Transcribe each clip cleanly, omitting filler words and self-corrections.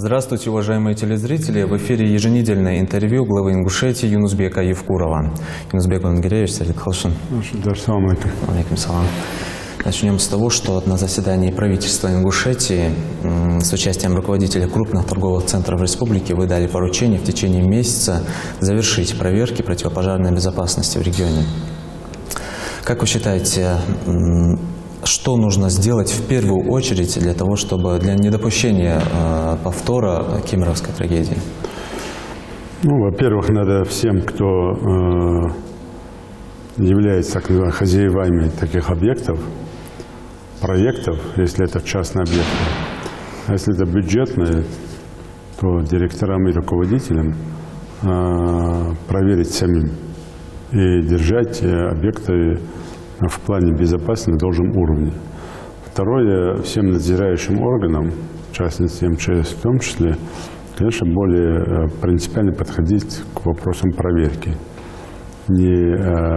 Здравствуйте, уважаемые телезрители! В эфире еженедельное интервью главы Ингушетии Юнусбека Евкурова. Юнусбек Вангелевич, Сарит Халшин. Алейкум салам. Начнем с того, что на заседании правительства Ингушетии с участием руководителей крупных торговых центров республики вы дали поручение в течение месяца завершить проверки противопожарной безопасности в регионе. Как вы считаете, что нужно сделать в первую очередь для того, чтобы для недопущения повтора кемеровской трагедии? Ну, во-первых, надо всем, кто является так называемыми хозяевами таких объектов, проектов, если это частные объекты, а если это бюджетные, то директорам и руководителям проверить самим и держать объекты в плане безопасности на должном уровне. Второе, всем надзирающим органам, в частности МЧС в том числе, конечно, более принципиально подходить к вопросам проверки. Не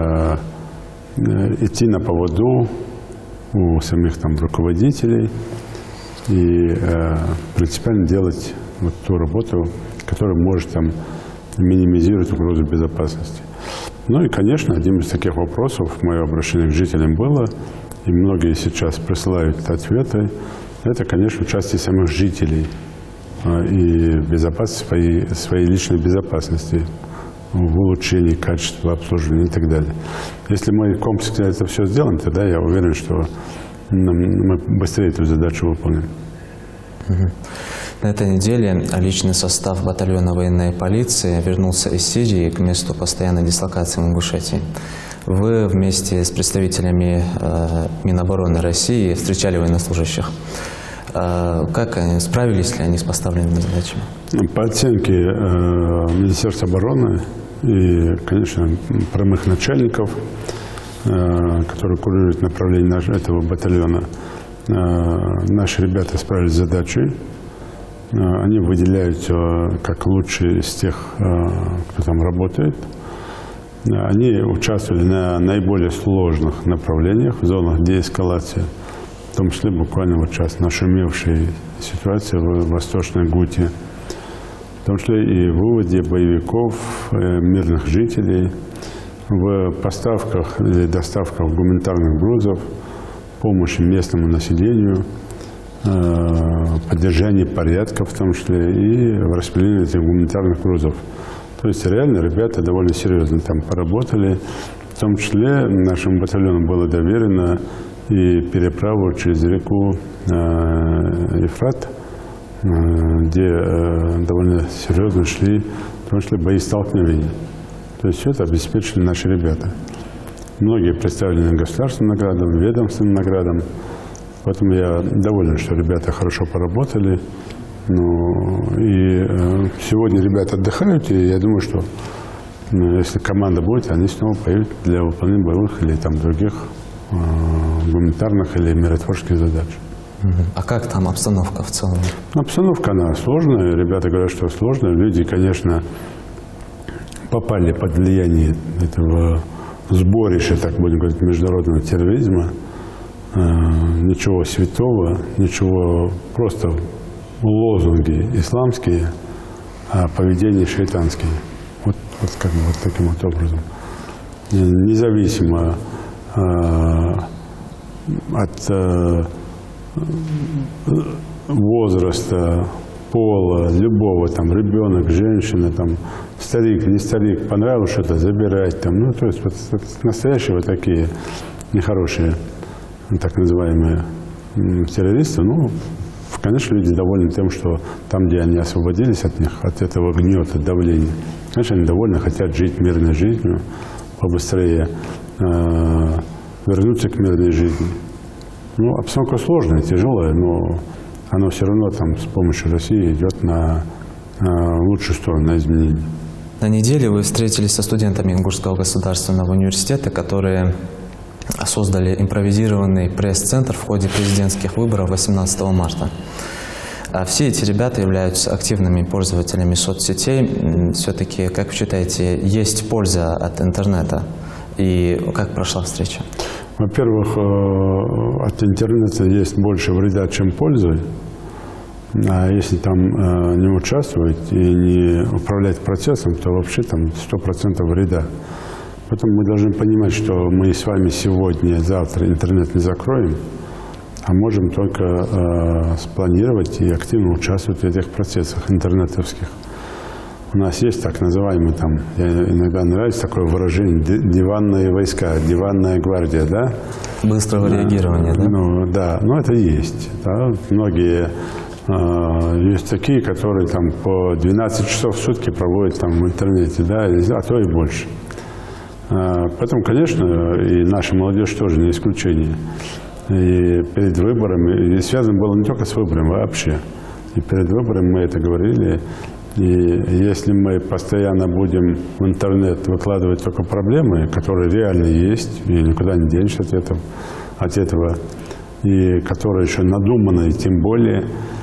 идти на поводу у самих там руководителей и принципиально делать вот ту работу, которая может там минимизировать угрозу безопасности. Ну и, конечно, одним из таких вопросов, мое обращение к жителям было, и многие сейчас присылают ответы, это, конечно, участие самих жителей и безопасности, своей личной безопасности в улучшении качества обслуживания и так далее. Если мы комплексно это все сделаем, тогда я уверен, что мы быстрее эту задачу выполним. На этой неделе личный состав батальона военной полиции вернулся из Сирии к месту постоянной дислокации в Ингушетии. Вы вместе с представителями Минобороны России встречали военнослужащих. Как они, справились ли они с поставленными задачами? По оценке Министерства обороны и, конечно, прямых начальников, которые курируют направление этого батальона, наши ребята справились с задачей. Они выделяются как лучшие из тех, кто там работает. Они участвовали на наиболее сложных направлениях, в зонах деэскалации, в том числе буквально вот сейчас нашумевшей ситуации в Восточной Гуте, в том числе и в выводе боевиков, мирных жителей, в поставках или доставках гуманитарных грузов, помощи местному населению, поддержание порядка в том числе и в распределении этих гуманитарных грузов. То есть реально ребята довольно серьезно там поработали. В том числе нашему батальону было доверено и переправу через реку Ефрат, где довольно серьезно шли, в том числе, бои столкновения. То есть все это обеспечили наши ребята. Многие представлены государственным наградам, ведомственным наградам. Поэтому я доволен, что ребята хорошо поработали. Ну, и сегодня ребята отдыхают, и я думаю, что если команда будет, они снова поедут для выполнения боевых или там других гуманитарных или миротворческих задач. А как там обстановка в целом? Обстановка, она сложная. Ребята говорят, что сложная. Люди, конечно, попали под влияние этого сборища, так будем говорить, международного терроризма. Ничего святого, ничего, просто лозунги исламские, а поведение шайтанские. Вот как бы вот таким вот образом. Независимо от возраста, пола, любого, там, ребенок, женщина, там, старик, не старик, понравилось что-то, забирать, там, ну, то есть вот настоящие вот такие нехорошие, так называемые террористы, ну, конечно, люди довольны тем, что там, где они освободились от них, от этого гнета, давления, конечно, они довольны, хотят жить мирной жизнью, побыстрее вернуться к мирной жизни. Ну, обстановка сложная, тяжелая, но она все равно там с помощью России идет на лучшую сторону, на изменения. На неделе вы встретились со студентами Ингушского государственного университета, которые создали импровизированный пресс-центр в ходе президентских выборов 18 марта. Все эти ребята являются активными пользователями соцсетей. Все-таки, как вы считаете, есть польза от интернета? И как прошла встреча? Во-первых, от интернета есть больше вреда, чем пользы. А если там не участвовать и не управлять процессом, то вообще там 100% вреда. Поэтому мы должны понимать, что мы с вами сегодня, завтра интернет не закроем, а можем только спланировать и активно участвовать в этих процессах интернетовских. У нас есть так называемые, там, иногда нравится такое выражение, диванные войска, диванная гвардия, да? Быстрого реагирования, да? Ну, да, но это есть. Да? Многие есть такие, которые там по 12 часов в сутки проводят там в интернете, да, а то и больше. Поэтому, конечно, и наша молодежь тоже не исключение. И перед выборами, и связано было не только с выборами, вообще. И перед выборами мы это говорили. И если мы постоянно будем в интернет выкладывать только проблемы, которые реально есть, и никуда не денешься от этого, и которые еще надуманные, тем более,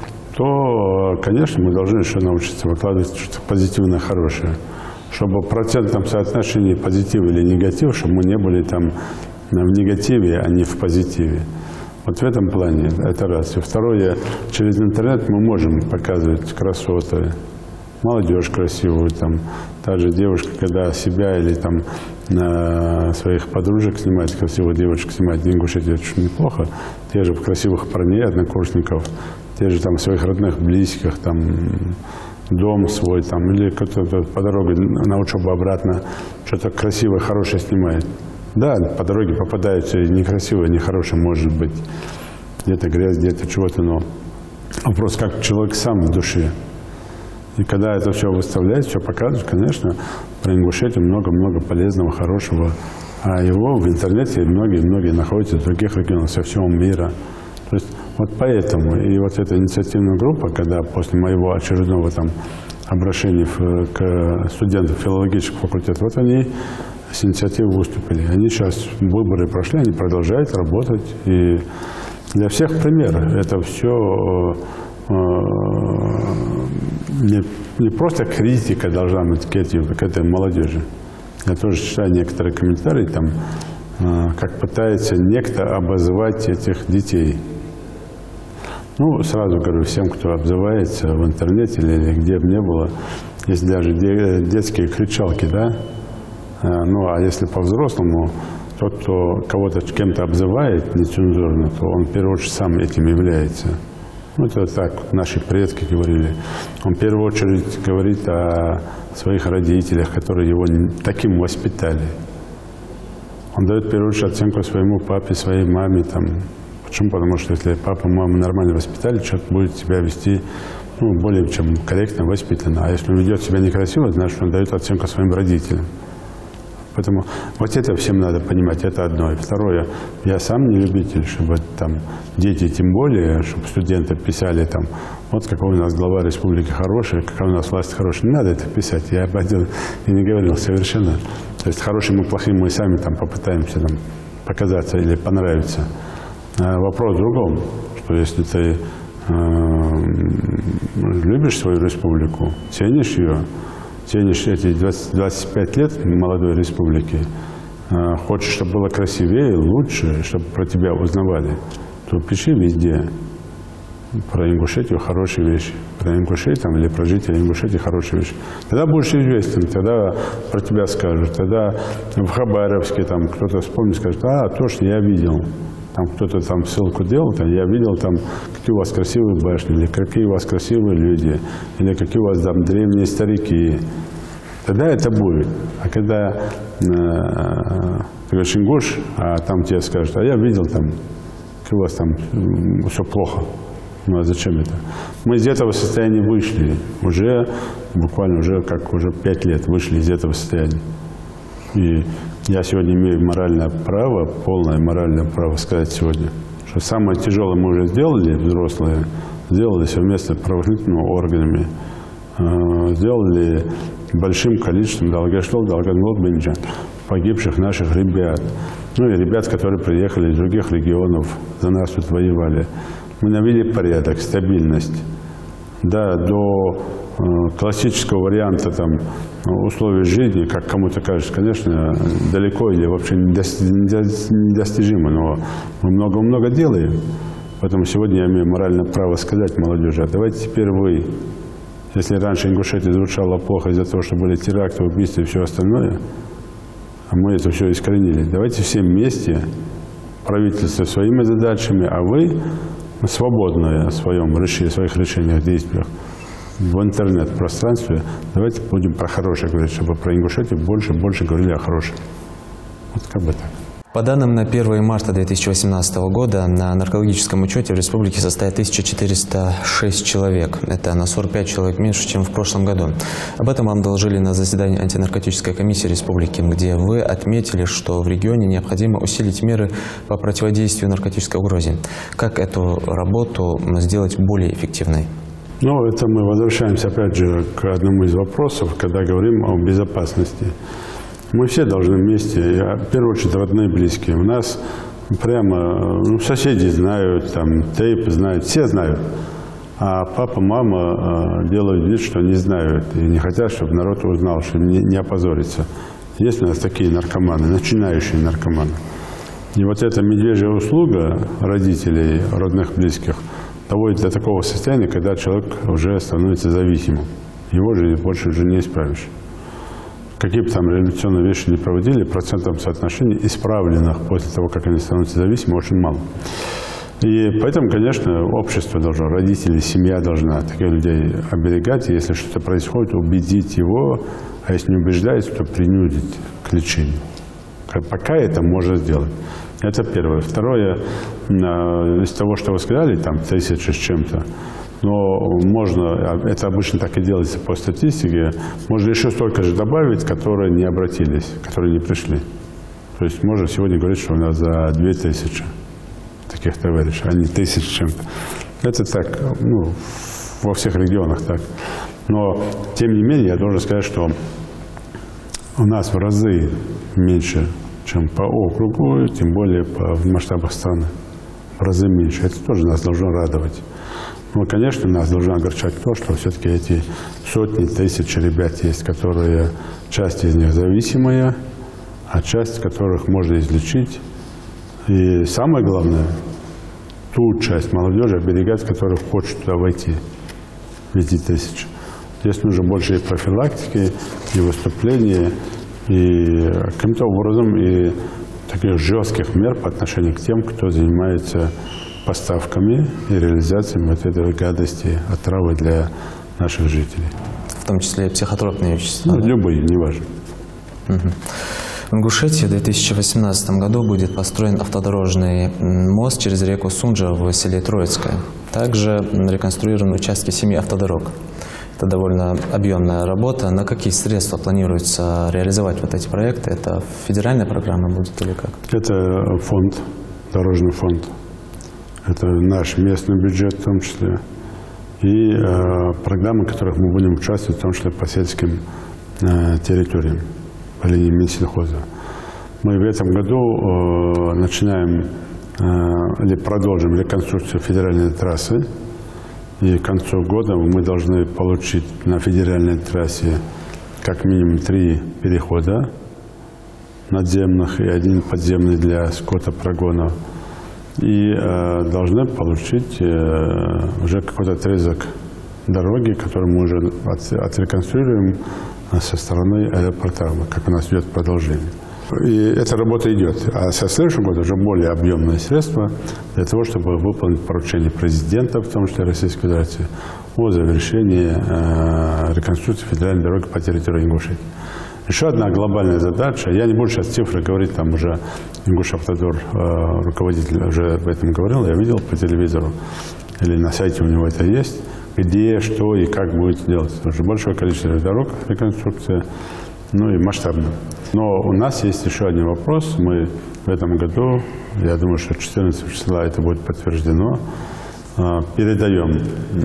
то, конечно, мы должны еще научиться выкладывать что-то позитивное, хорошее. Чтобы в процентном соотношении позитив или негатив, чтобы мы не были там в негативе, а не в позитиве. Вот в этом плане это раз. И второе, через интернет мы можем показывать красоты. Молодежь красивую, там, та же девушка, когда себя или там своих подружек снимает, красивую девушку снимает, не Ингушетии, это очень неплохо. Те же красивых парней, однокурсников, те же там своих родных, близких, там, дом свой, там, или кто-то по дороге на учебу обратно что-то красивое, хорошее снимает. Да, по дороге попадаются и некрасивое, нехорошее, может быть. Где-то грязь, где-то чего-то, но вопрос, как человек сам в душе. И когда это все выставляет, все показывает, конечно, про Ингушетию много-много полезного, хорошего. А его в интернете многие находятся в других регионах, со всего мира. То есть вот поэтому, и вот эта инициативная группа, когда после моего очередного там обращения к студентам филологического факультета, вот они с инициативой выступили. Они сейчас, выборы прошли, они продолжают работать. И для всех пример. Это все не просто критика должна быть к этой молодежи. Я тоже читаю некоторые комментарии, там, как пытается некто обозвать этих детей. Ну, сразу говорю всем, кто обзывается в интернете или где бы ни было, есть даже детские кричалки, да? Ну, а если по-взрослому, тот, кто кого-то кем-то обзывает нецензурно, то он в первую очередь сам этим является. Ну, это так наши предки говорили. Он в первую очередь говорит о своих родителях, которые его таким воспитали. Он дает в первую очередь оценку своему папе, своей маме. Там. Почему? Потому что если папа, мама нормально воспитали, человек будет себя вести более чем корректно, воспитанно. А если он ведет себя некрасиво, значит, он дает оценку своим родителям. Поэтому вот это всем надо понимать, это одно. И второе, я сам не любитель, чтобы там дети, тем более, чтобы студенты писали там, вот какой у нас глава республики хороший, какая у нас власть хорошая. Не надо это писать, я об этом и не говорил совершенно. То есть хорошим и плохим мы сами там попытаемся там показаться или понравиться. А вопрос в другом, что если ты любишь свою республику, ценишь ее, ценишь эти 25 лет молодой республики, хочешь, чтобы было красивее, лучше, чтобы про тебя узнавали, то пиши везде про Ингушетию хорошие вещи. Про Ингушетию там, или про жителей Ингушетии хорошие вещи. Тогда будешь известен, тогда про тебя скажут. Тогда в Хабаровске там кто-то вспомнит, скажет, точно, я видел. Там кто-то там ссылку делал, там, я видел там, какие у вас красивые башни, или какие у вас красивые люди, или какие у вас там древние старики. Тогда это будет. А когда ты говоришь Ингуш, а там тебе скажут, а я видел там, как у вас там все плохо. Ну а зачем это? Мы из этого состояния вышли. Уже буквально уже 5 лет вышли из этого состояния. И я сегодня имею моральное право, полное моральное право сказать сегодня, что самое тяжелое мы уже сделали, взрослые, сделали совместно с правоохранительными органами, сделали большим количеством погибших наших ребят. Ну и ребят, которые приехали из других регионов, за нас тут воевали. Мы навели порядок, стабильность. Да, до классического варианта там, условий жизни, как кому-то кажется, конечно, далеко или вообще недостижимо, но мы много-много делаем. Поэтому сегодня я имею моральное право сказать молодежи: а давайте теперь вы, если раньше Ингушетия звучала плохо из-за того, что были теракты, убийства и все остальное, а мы это все искоренили, давайте все вместе, правительство своими задачами, а вы свободное в своих решениях, действиях в интернет-пространстве, давайте будем про хорошее говорить, чтобы про Ингушетию больше говорили о хорошем. Вот как бы так. По данным на 1 марта 2018 года, на наркологическом учете в республике состоит 1406 человек. Это на 45 человек меньше, чем в прошлом году. Об этом вам доложили на заседании антинаркотической комиссии республики, где вы отметили, что в регионе необходимо усилить меры по противодействию наркотической угрозе. Как эту работу сделать более эффективной? Ну, это мы возвращаемся опять же к одному из вопросов, когда говорим о безопасности. Мы все должны вместе, в первую очередь родные и близкие. У нас прямо соседи знают, там, тейп знают, все знают. А папа, мама делают вид, что не знают и не хотят, чтобы народ узнал, чтобы не опозориться. Есть у нас такие наркоманы, начинающие наркоманы. И вот эта медвежья услуга родителей, родных, близких доводит до такого состояния, когда человек уже становится зависимым. Его же больше уже не исправишь. Какие бы там революционные вещи не проводили, процентном соотношении исправленных после того, как они становятся зависимыми, очень мало. И поэтому, конечно, общество должно, родители, семья должна таких людей оберегать. Если что-то происходит, убедить его, а если не убеждается, то принудить к лечению. Пока это можно сделать. Это первое. Второе, из того, что вы сказали, там 1000 с чем-то, но можно, это обычно так и делается по статистике, можно еще столько же добавить, которые не обратились, которые не пришли. То есть можно сегодня говорить, что у нас за 2000 таких товарищей, а не 1000 с чем-то. Это так, во всех регионах так. Но, тем не менее, я должен сказать, что у нас в разы меньше, чем по округу, тем более в масштабах страны. В разы меньше. Это тоже нас должно радовать. Но, конечно, нас должно огорчать то, что все-таки эти сотни тысяч ребят есть, которые, часть из них зависимая, а часть которых можно излечить. И самое главное, ту часть молодежи оберегать, которая хочет туда войти, в эти тысячи. Здесь нужно больше и профилактики, и выступления, и каким-то образом и таких жестких мер по отношению к тем, кто занимается поставками и реализацией вот этой гадости, отравы для наших жителей. В том числе и психотропные вещества? Любые, неважно. В Ингушетии в 2018 году будет построен автодорожный мост через реку Сунжа в селе Троицкое. Также реконструированы участки 7 автодорог. Это довольно объемная работа. На какие средства планируется реализовать вот эти проекты? Это федеральная программа будет или как? Это фонд, дорожный фонд. Это наш местный бюджет в том числе. И программы, в которых мы будем участвовать, в том числе по сельским территориям, по линии Минсельхоза. Мы в этом году начинаем или продолжим реконструкцию федеральной трассы. И к концу года мы должны получить на федеральной трассе как минимум 3 перехода надземных и 1 подземный для скотопрогона. И должны получить уже какой-то отрезок дороги, который мы уже отреконструируем со стороны аэропорта, как у нас идет продолжение. И эта работа идет. А со следующего года уже более объемные средства для того, чтобы выполнить поручение президента, в том числе Российской Федерации, о завершении реконструкции федеральной дороги по территории Ингушетии. Еще одна глобальная задача, я не буду сейчас цифры говорить, там уже Ингушавтодор, руководитель уже об этом говорил, я видел по телевизору, или на сайте у него это есть, где, что и как будет делаться. Уже большое количество дорог, реконструкция, и масштабно. Но у нас есть еще один вопрос. Мы в этом году, я думаю, что 14 числа это будет подтверждено, передаем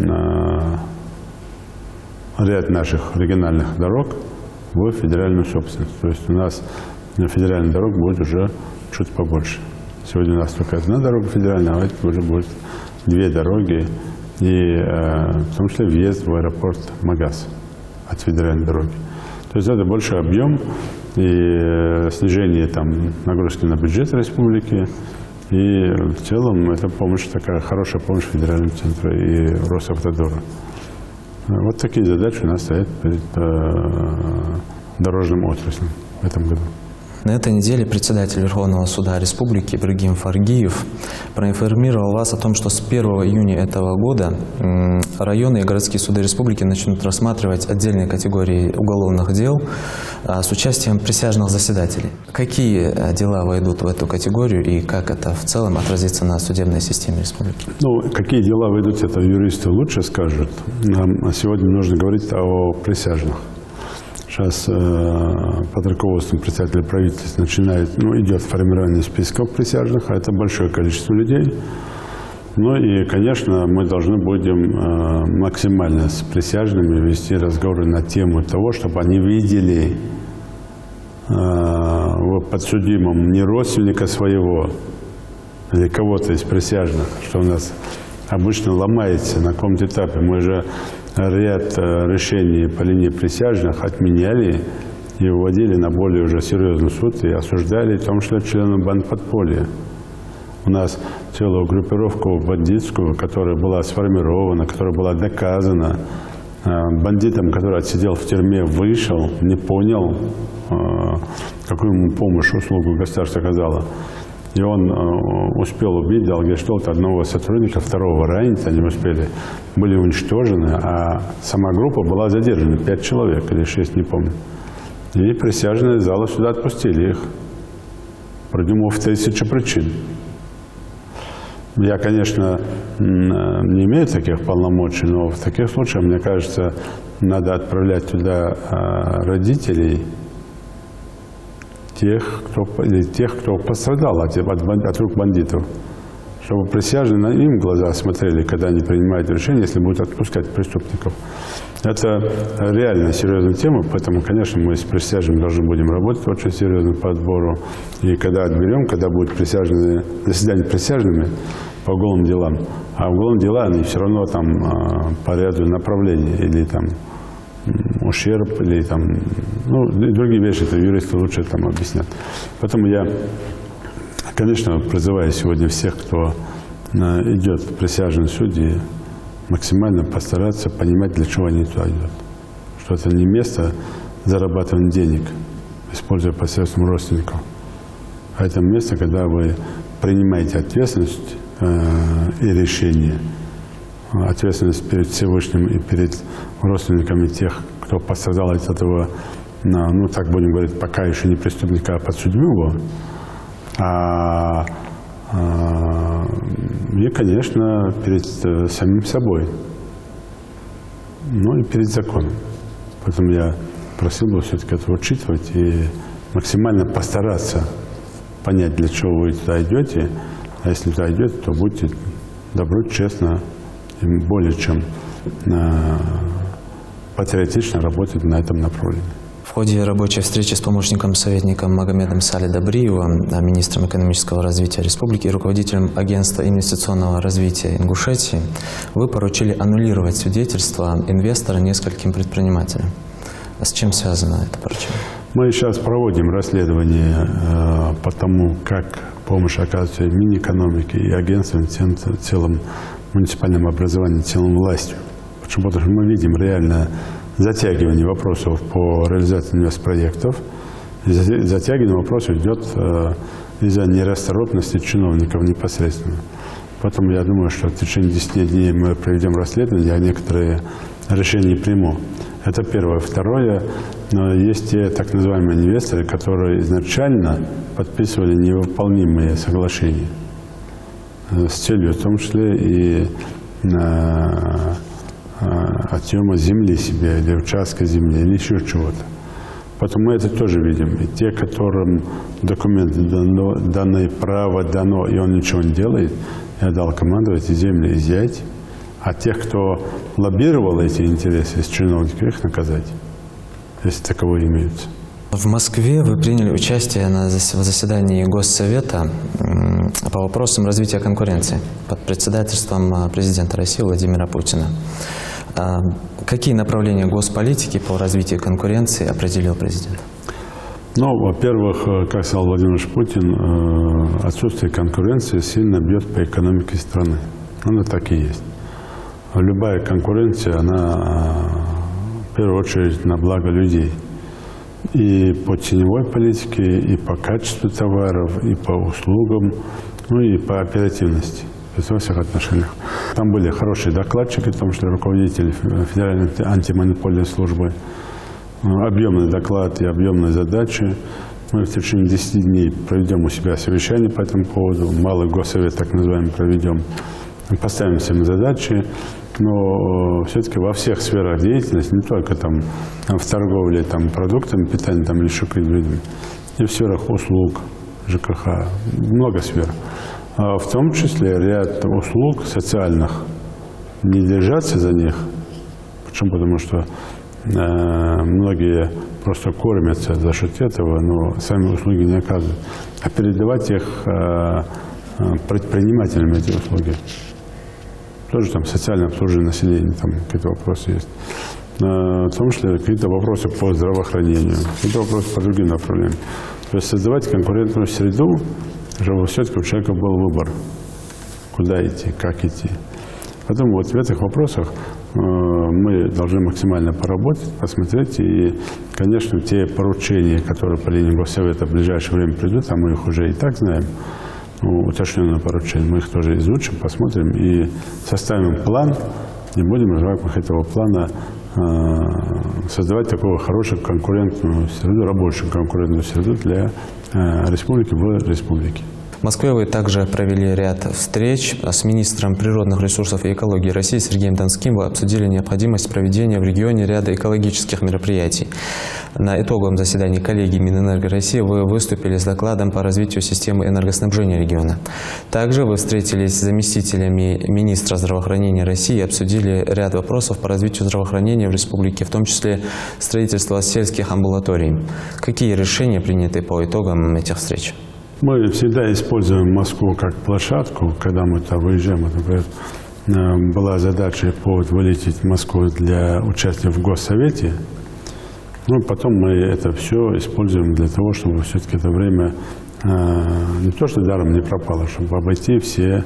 ряд наших региональных дорог в федеральную собственность. То есть у нас федеральных дорог будет уже чуть побольше. Сегодня у нас только 1 дорога федеральная, а это уже будет 2 дороги, и в том числе въезд в аэропорт Магаз от федеральной дороги. То есть это большой объем и снижение нагрузки на бюджет республики, И в целом это помощь, такая хорошая помощь Федеральному центру и Росавтодору. Вот такие задачи у нас стоят перед дорожным отраслью в этом году. На этой неделе председатель Верховного суда Республики Ибрагим Фаргиев проинформировал вас о том, что с 1 июня этого года районы и городские суды республики начнут рассматривать отдельные категории уголовных дел с участием присяжных заседателей. Какие дела войдут в эту категорию и как это в целом отразится на судебной системе республики? Ну, какие дела войдут, это юристы лучше скажут. Нам сегодня нужно говорить о присяжных. Сейчас под руководством председателя правительства идет формирование списков присяжных, а это большое количество людей. Ну и, конечно, мы должны будем максимально с присяжными вести разговоры на тему того, чтобы они видели в подсудимом не родственника своего или кого-то из присяжных, что у нас обычно ломается на каком-то этапе. Мы же ряд решений по линии присяжных отменяли и выводили на более уже серьезный суд и осуждали, в том числе членов бандподполья. У нас целую группировку бандитскую, которая была сформирована, которая была доказана, бандитом, который отсидел в тюрьме, вышел, не понял, какую ему помощь, услугу государство оказало. И он успел убить, дал гештальт одного сотрудника, второго ранить, они успели, были уничтожены, а сама группа была задержана, 5 человек или 6, не помню. И присяжные зала сюда отпустили их, придумав 1000 причин. Я, конечно, не имею таких полномочий, но в таких случаях, мне кажется, надо отправлять туда родителей тех, кто пострадал от рук бандитов, чтобы присяжные на им глаза смотрели, когда они принимают решение, если будут отпускать преступников. Это реально серьезная тема, поэтому, конечно, мы с присяжными должны будем работать очень серьезно по отбору. И когда отберем, когда будет заседание присяжными по уголовным делам, а уголовные дела, они все равно там по ряду направлений, или там ущерб, или там, другие вещи, это юристы лучше там объяснят. Поэтому я, конечно, призываю сегодня всех, кто идет в присяжные судьи, максимально постараться понимать, для чего они туда идут. Что это не место зарабатывания денег, используя посредством родственников, а это место, когда вы принимаете ответственность и решение. Ответственность перед Всевышним и перед родственниками тех, кто пострадал от этого, так будем говорить, пока еще не преступника, а подсудимого. И, конечно, перед самим собой, и перед законом. Поэтому я просил бы все-таки это учитывать и максимально постараться понять, для чего вы туда идете. А если туда идете, то будьте добры, честно и более чем патриотично работать на этом направлении. В ходе рабочей встречи с помощником-советником Магомедом Сали Добриевым, министром экономического развития республики и руководителем агентства инвестиционного развития Ингушетии, вы поручили аннулировать свидетельство инвестора нескольким предпринимателям. А с чем связано это поручение? Мы сейчас проводим расследование по тому, как помощь оказывается Минэкономики и агентством, в целом муниципальном образовании, в целом властью. Почему? Потому что мы видим реально затягивание вопросов по реализации инвестпроектов. И затягивание вопросов идет из-за нерасторопности чиновников непосредственно. Поэтому я думаю, что в течение 10 дней мы проведем расследование, а некоторые решения приму. Это первое. Второе, есть те так называемые инвесторы, которые изначально подписывали невыполнимые соглашения с целью, в том числе и отъема земли себе, или участка земли, или еще чего-то. Поэтому мы это тоже видим. И те, которым документы даны, право дано, и он ничего не делает, я дал команду эти земли изъять. А тех, кто лоббировал эти интересы с чиновников, их наказать, если таковые имеются. В Москве вы приняли участие в заседании Госсовета по вопросам развития конкуренции под председательством президента России Владимира Путина. Какие направления госполитики по развитию конкуренции определил президент? Ну, во-первых, как сказал Владимир Путин, отсутствие конкуренции сильно бьет по экономике страны. Оно так и есть. Любая конкуренция, она в первую очередь на благо людей. И по ценовой политике, и по качеству товаров, и по услугам, ну и по оперативности. То есть во всех отношениях. Там были хорошие докладчики, в том числе руководители Федеральной антимонопольной службы. Объемный доклад и объемные задачи. Мы в течение 10 дней проведем у себя совещание по этому поводу. Малый госсовет, так называемый, проведем. Поставим всем задачи. Но все-таки во всех сферах деятельности, не только там в торговле там, продуктами питания там, или еще какими-то видами, и в сферах услуг, ЖКХ, много сфер. А в том числе ряд услуг социальных. Не держаться за них. Почему? Потому что многие просто кормятся за счет этого, но сами услуги не оказывают. А передавать их предпринимателям, эти услуги. Тоже там социальное обслуживание населения, там какие-то вопросы есть. В том числе какие-то вопросы по здравоохранению, какие-то вопросы по другим направлениям. То есть создавать конкурентную среду, чтобы все-таки у человека был выбор, куда идти, как идти. Поэтому вот в этих вопросах мы должны максимально поработать, посмотреть. И, конечно, те поручения, которые по линии Госсовета в ближайшее время придут, а мы их уже и так знаем, уточненные поручения, мы их тоже изучим, посмотрим и составим план, и будем в рамках этого плана создавать такую хорошую конкурентную среду, рабочую конкурентную среду для республики в республике. В Москве вы также провели ряд встреч с министром природных ресурсов и экологии России Сергеем Донским. Вы обсудили необходимость проведения в регионе ряда экологических мероприятий. На итоговом заседании коллегии Минэнерго России вы выступили с докладом по развитию системы энергоснабжения региона. Также вы встретились с заместителями министра здравоохранения России и обсудили ряд вопросов по развитию здравоохранения в республике, в том числе строительство сельских амбулаторий. Какие решения приняты по итогам этих встреч? Мы всегда используем Москву как площадку, когда мы там выезжаем. Например, была задача вылететь в Москву для участия в Госсовете. Ну, потом мы это все используем для того, чтобы все-таки это время не то, что даром не пропало, чтобы обойти все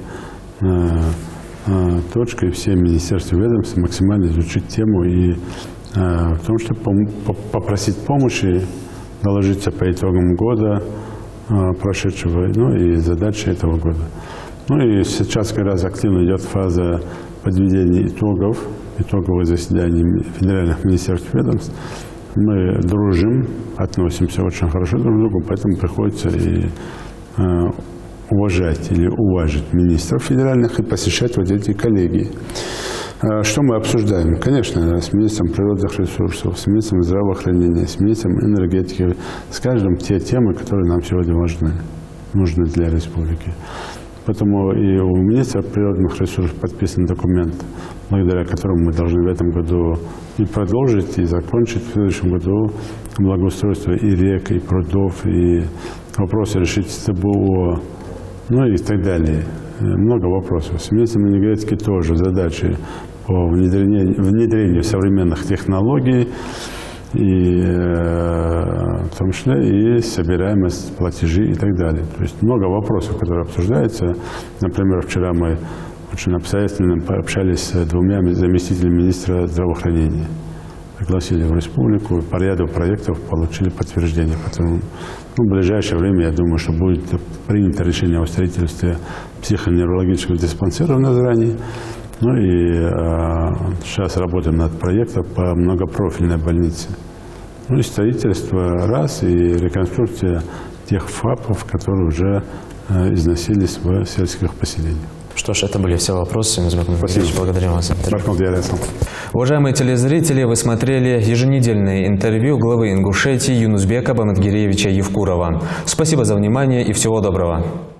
точки, все министерства и ведомства, максимально изучить тему и в том числе попросить помощи, доложиться по итогам года прошедшего, ну и задачи этого года. Ну и сейчас как раз активно идет фаза подведения итоговых заседаний федеральных министерств и ведомств. Мы дружим, относимся очень хорошо друг к другу, поэтому приходится и уважать или уважить министров федеральных и посещать вот эти коллегии. Что мы обсуждаем? Конечно, с министром природных ресурсов, с министром здравоохранения, с министром энергетики, с каждым те темы, которые нам сегодня нужны для республики. Поэтому и у министра природных ресурсов подписан документ, благодаря которому мы должны в этом году и продолжить, и закончить в следующем году благоустройство и рек, и прудов, и вопросы решить с ТБО, ну и так далее. Много вопросов. С министром энергетики тоже задачи по внедрению современных технологий, и в том числе и собираемость платежей и так далее. То есть много вопросов, которые обсуждаются. Например, вчера мы очень обстоятельно пообщались с двумя заместителями министра здравоохранения. Пригласили в республику, по ряду проектов получили подтверждение. Поэтому в ближайшее время, я думаю, что будет принято решение о строительстве психоневрологического диспансера в Назрани. Ну и сейчас работаем над проектом по многопрофильной больнице. Ну и строительство раз, и реконструкция тех ФАПов, которые уже износились в сельских поселениях. Что ж, это были все вопросы. Спасибо. Благодарим вас. Уважаемые телезрители, вы смотрели еженедельное интервью главы Ингушетии Юнузбека Баматгиреевича Евкурова. Спасибо за внимание и всего доброго.